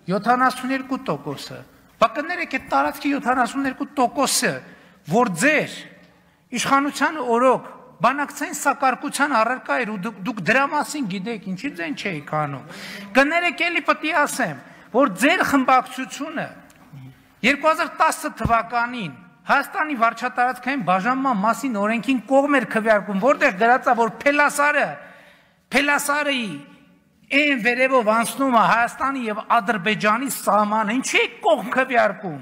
72%, բակներեք այդ տարածքի 72%-ը, որ ձեր իշխանության օրոք բանակցային սակարկության առարկա էր ու դուք դրա մասին գիտեք, ինչի ձեն չէիք անում։ Կներեք էլի պետք է ասեմ, որ ձեր խմբակցությունը 2010 թվականին Հայաստանի վարչատարածքային բաժանման մասին օրենքին կողմ էր քվեարկում, որտեղ գրած է, որ Փելասարի այն վերևով անցնում է Հայաստանի եւ Ադրբեջանի սահմանը, ինչի է կողմ քվեարկում։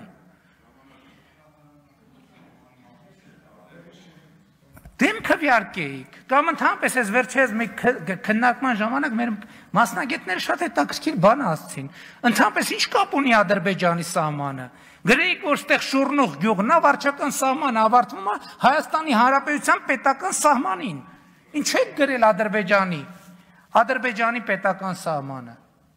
Դեմ քվեարկեիք, կամ ընդհանրապես այս վերջերս մեկ քննարկման ժամանակ մեր մասնագետները շատ հետաքրքիր բան ասացին։ Ընդհանրապես ինչ կապ ունի Ադրբեջանի սահմանը։ Գրեիք, որ ստեղ Շուռնուղ գյուղն է, վարչական սահմանը ավարտվում է Հայաստանի Հանրապետության պետական սահմանին։ Ինչ եք գրել Ադրբեջանի պետական սահմանը։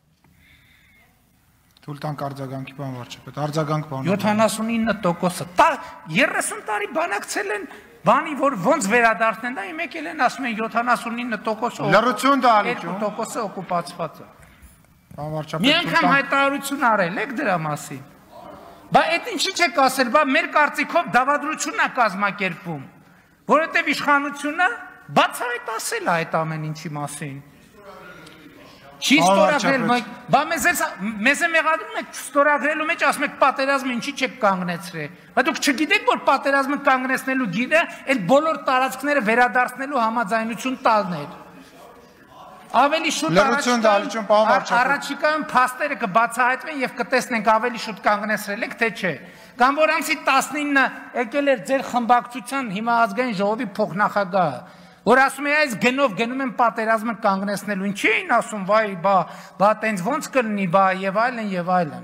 Թույլ տանք արձագանքի բան վարչապետ, արձագանք բան։ 79%-ը, 30 տարի բանակցել են բանի, որ ոնց վերադարձնեն, դա իմ եկել են ասում են 79%-ը լռություն դալիճում 2%-ը օկուպացված է։ Բան վարչապետ։ Մի անգամ հայտարարություն արել եք դրա մասին։ Բա այդ ինչի չեք ասել, բա մեր կարծիքով դավադրությունն է կազմակերպում, որովհետև իշխանությունը բացահայտ ասել է այդ ամեն ինչի մասին։ Չի ստորագրել, բա մեզ է մեղադրում եք ստորագրելու մեջ, ասում եք պատերազմը ինչի չեք կանգնեցրել։ Բա դուք չգիտեք, որ պատերազմը կանգնեցնելու գիրը այդ բոլոր տարածքները վերադարձնելու համաձայնություն տալն էր։ Ավելի շուտ առաջիկայում փաստերը կբացահայտվեն եւ կտեսնենք ավելի շուտ կանգնեցրել եք թե չէ։ Կամ որ ամսի 19-ը եկել էր ձեր խմբակցության հիմա ազգային ժողովի փոխնախագահը, որ ասում է այս գնով գնում են պատերազմը կանգնեցնելու, ինչի էին ասում, վայ, բա տենց ոնց կլինի, բա եւ այլն։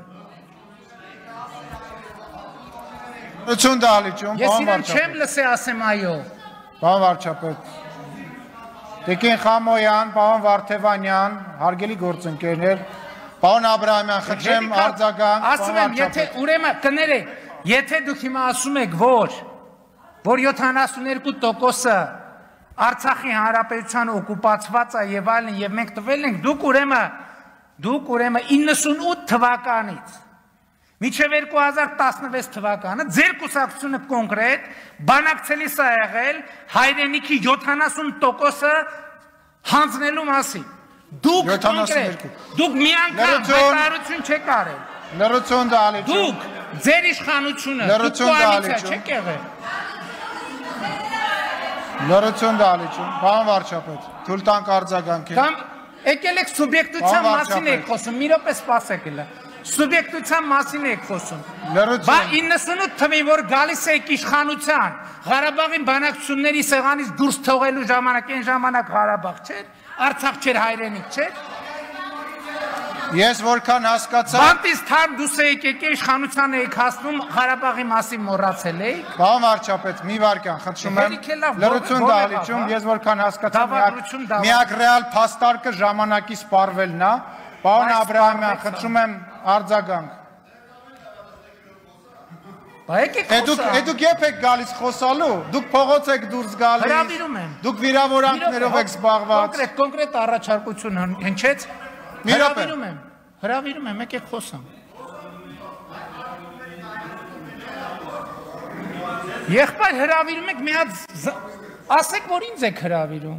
Լռություն դալիճում, ես իրեն չեմ լսե ասեմ այո։ Պարոն վարչապետ, Տիկին Խամոյան, պարոն Վարդևանյան, հարգելի գործընկերներ, պարոն Աբրահամյան, խնդրեմ արձագանք, ասում եմ, եթե ուրեմն կներեք, եթե դուք հիմա ասում եք, որ 72%-ը Արցախի հանրապետության օկուպացված է եւ այլն եւ մենք տվել ենք դուք ուրեմն 98 թվականից մինչև 2016 թվականը ձեր կուսակցությունը կոնկրետ բանակցելիս է եղել հայրենիքի 70%-ը հանձնելու մասին։ Դուք կոնկրետ դուք մի անգամ հայտարարություն չեք արել։ Լռություն դալիճում։ Դուք ձեր իշխանությունը դուք կոալիցիա չեք եղել։ Լռություն դալիճում, պարոն վարչապետ, թույլ տանք արձագանքի։ Կամ եկել եք սուբյեկտության մասին եք խոսում, մի րոպե սպասեք էլա։ Սուբյեկտության մասին եք խոսում։ Բա 98 թվին, որ գալիս եք իշխանության, Ղարաբաղի բանակցությունների սեղանից դուրս թողելու ժամանակ, այն ժամանակ Ղարաբաղ չէր, Արցախ չէր, հայրենիք չէր։ Ես որքան հասկացա։ Բանտից թարմ դուս եք եկել իշխանության եք հասնում Ղարաբաղի մասին մոռացել եք։ Պարոն վարչապետ, մի վարքան, խնդրում եմ։ Լռություն դալիճում, ես որքան հասկացա, միակ ռեալ փաստարկը ժամանակի սպառվելն է։ Պարոն Աբրահամյան, խնդրում եմ արձագանք։ Բա եկեք խոսա։ Դուք երբ եք գալիս խոսալու, դուք փողոց եք դուրս գալիս։ Հրավիրում եմ։ Դուք վիրավորանքներով եք զբաղված։ Կոնկրետ առաջարկություն հնչեց։ Հրավիրում եմ, եկեք խոսամ։ Եղբայր հրավիրում եք մի հատ ասեք, որ ինձ եք հրավիրում։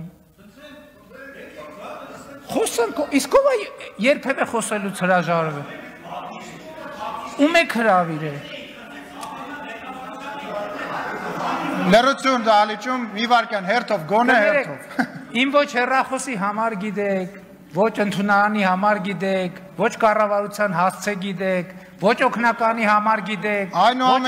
Խոսանք, իսկ ով է երբևէ խոսելուց հրաժարվել։ Ում եք հրավիրել։ Լռություն դալիճում, մի վարքան, հերթով, գոնե հերթով։ Իմ ոչ հեռախոսի համար գիտեք, ոչ ընդունարանի համար գիտեք, ոչ կառավարության հասցե գիտեք, ոչ օգնականի համար գիտեք։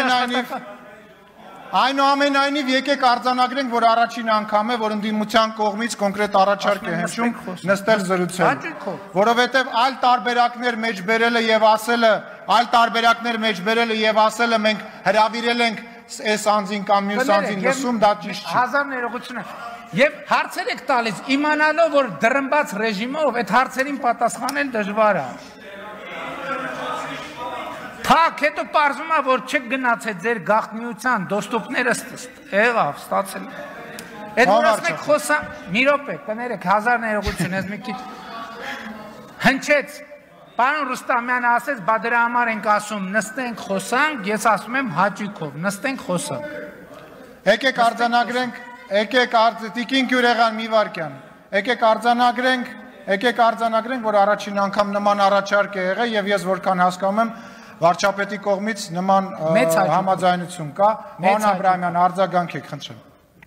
Այնուամենայնիվ եկեք արձանագրենք, որ առաջին անգամ է, որ ընդդիմության կողմից կոնկրետ առաջարկ է հնչում նստել զրուցել։ Որովհետև այլ տարբերակներ մեջ բերելը եւ ասելը մենք հրավիրել ենք այս անձին կամ մյուս անձին լսում, դա ճիշտ չի։ Հազար ներողություն է։ Եվ հարցեր եք տալիս, իմանալով, որ դրմբաց ռեժիմով այդ հարցերին պատասխանել դժվար է։ Փակ, հետո պարզվում է, որ չեք գնացել ձեր գաղտնիության դոստուպները եղավ, ստացել։ Այդ որ ասում եք խոսա, մի րոպե, կներեք, հազար ներողություն, ես մի քիչ հնչեց Պարոն Ռուստամյանը ասեց, բա դրա համար ենք ասում, նստենք խոսանք, ես ասում եմ հաճույքով, նստենք խոսանք։ Եկեք արձանագրենք, Տիկին Գյուրեղան մի վարքյան։ Եկեք արձանագրենք, որ առաջին անգամ նման առաջարկ է եղել եւ ես որքան հասկանում եմ, վարչապետի կողմից նման համաձայնություն կա։ Պարոն Աբրահամյան, արձագանքեք, խնդրեմ։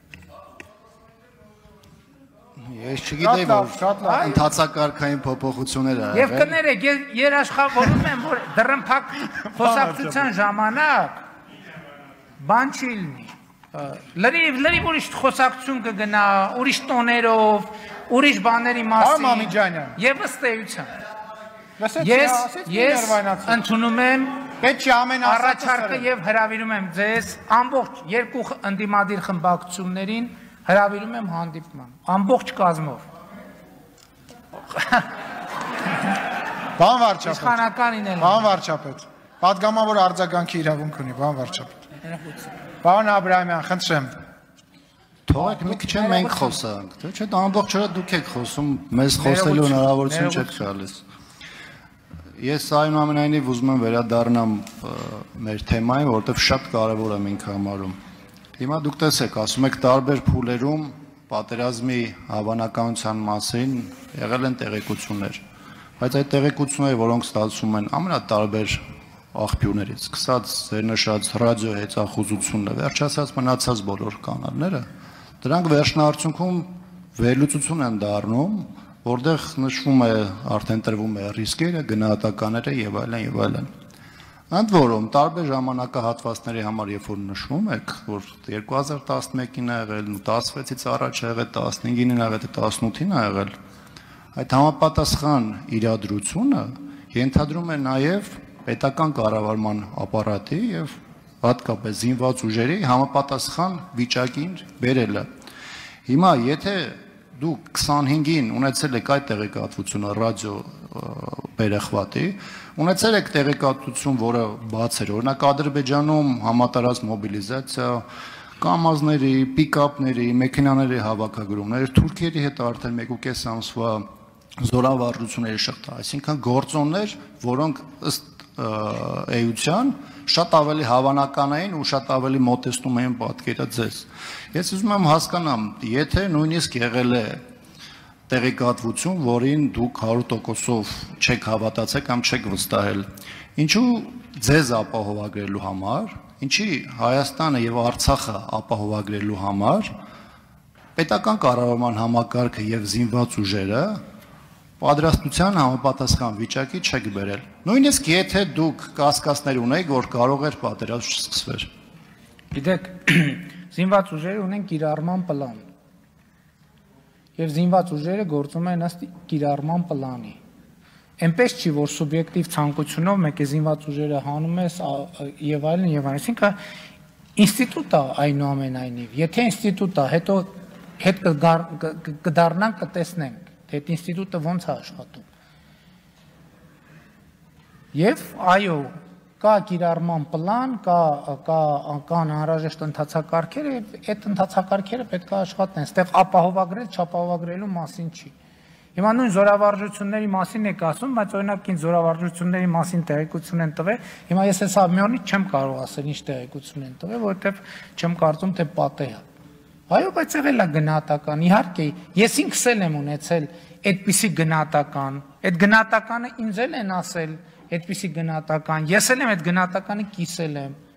Ես չգիտեի, որ ընթացակարգային փոփոխություններ ա եղել։ Եվ կներեք, երաշխավորում եմ, որ դռնփակ խոսակցության ժամանակ բան չի լինի։ Լրիվ ուրիշ խոսակցություն կգնա, ուրիշ տոներով, ուրիշ բաների մասին եւ ըստ էության։ Ես ընդունում եմ առաջարկը եւ հրավիրում եմ ձեզ ամբողջ երկու ընդդիմադիր խմբակցություններին հրավիրում եմ հանդիպման, ամբողջ կազմով։ Պարոն վարչապետ, պատգամավոր արձագանքի իրավունք ունի, պարոն վարչապետ։ Պարոն Աբրահամյան, խնդրեմ։ Թողեք մի քիչ մենք խոսանք, թե չէ, ամբողջ օրը դուք եք խոսում, մեզ խոսելու հնարավորություն չեք տալիս։ Ես այնուամենայնիվ ուզում եմ վերադառնամ մեր թեմային, որովհետև շատ կարևոր եմ ինքը համարում։ Հիմա դուք տեսեք, ասում եք տարբեր փուլերում պատերազմի հավանականության մասին եղել են տեղեկություններ, բայց այդ տեղեկությունները, որոնք ստացվում են ամենատարբեր աղբյուրներից, սկսած ձեր նշած ռադիո հետախուզությունը, վերջացած մնացած բոլոր կանալները, դրանք վերջնարդյունքում վերլուծություն են դառնում, որտեղ նշվում է, արդեն տրվում է ռիսկերը, գնահատականները եւ այլն եւ այլն։ Ընդ որում, տարբեր ժամանակահատվածների համար, երբ որ նշվում եք, որ 2011-ին ա եղել, 16-ից առաջ ա եղել, 15-ին ա եղել, 18-ին ա եղել, այդ համապատասխան իրադրությունը ենթադրում է նաեւ պետական կառավարման ապարատի եւ հատկապես զինված ուժերի համապատասխան վիճակին բերելը։ Հիմա եթե դուք 25-ին ունեցել եք այդ տեղեկատվությունը ռադիո բերեխվատի, ունեցել եք տեղեկատվություն, որը բաց էր, օրինակ Ադրբեջանում համատարած մոբիլիզացիա, կամազների, պիկապների, մեքենաների հավաքագրումներ, թուրքերի հետ արդեն 1.5 ամսվա զորավարժությունների շղթա, այսինքն գործոններ, որոնք ըստ էության շատ ավելի հավանականային ու շատ ավելի մոտեցնում էին պատկերը ձեզ։ Ես ուզում եմ հասկանամ, եթե նույնիսկ եղել է տեղեկատվություն, որին դուք 100%-ով չեք հավատացել կամ չեք վստահել, ինչու ձեզ ապահովագրելու համար, ինչի Հայաստանը եւ Արցախը ապահովագրելու համար պետական կառավարման համակարգը եւ զինված ուժերը պատրաստության համապատասխան վիճակի չեք բերել։ Նույնիսկ եթե դուք կասկածներ ունեիք, որ կարող էր պատերազմ սկսվել։ Գիտեք, զինված ուժերը ունեն կիրառման պլան։ Եվ զինված ուժերը գործում են ըստ կիրառման պլանի։ Այնպես չի, որ սուբյեկտիվ ցանկությունով մեկ է զինված ուժերը հանում ես եւ այլն եւ այլն։ Այսինքն ինստիտուտ է այնուամենայնիվ։ Եթե ինստիտուտ է, հետ կդառնանք կտեսնենք, թե այդ ինստիտուտը ոնց է աշխատում։ Եվ այո, կա կիրառման պլան, կան անհրաժեշտ ընթացակարգեր, եւ այդ ընթացակարգերը պետք է աշխատեն։ Այստեղ ապահովագրել, չապահովագրելու մասին չի։ Հիմա նույն զորավարժությունների մասին եք ասում, բայց օրինակ ինձ զորավարժությունների մասին տեղեկություն են տվել։ Հիմա ես հեսա միոնից չեմ կարող ասել ինչ տեղեկություն են տվել, որովհետեւ չեմ կարծում թե պատեհ է։ Այո, բայց եղել է գնահատական, իհարկե, ես ինքս էլ եմ ունեցել այդպիսի գնահատական, այդ գնահատականը ինձ էլ են ասել, այդպիսի գնահատական, ես էլ եմ այդ գնահատականը կիսել եմ։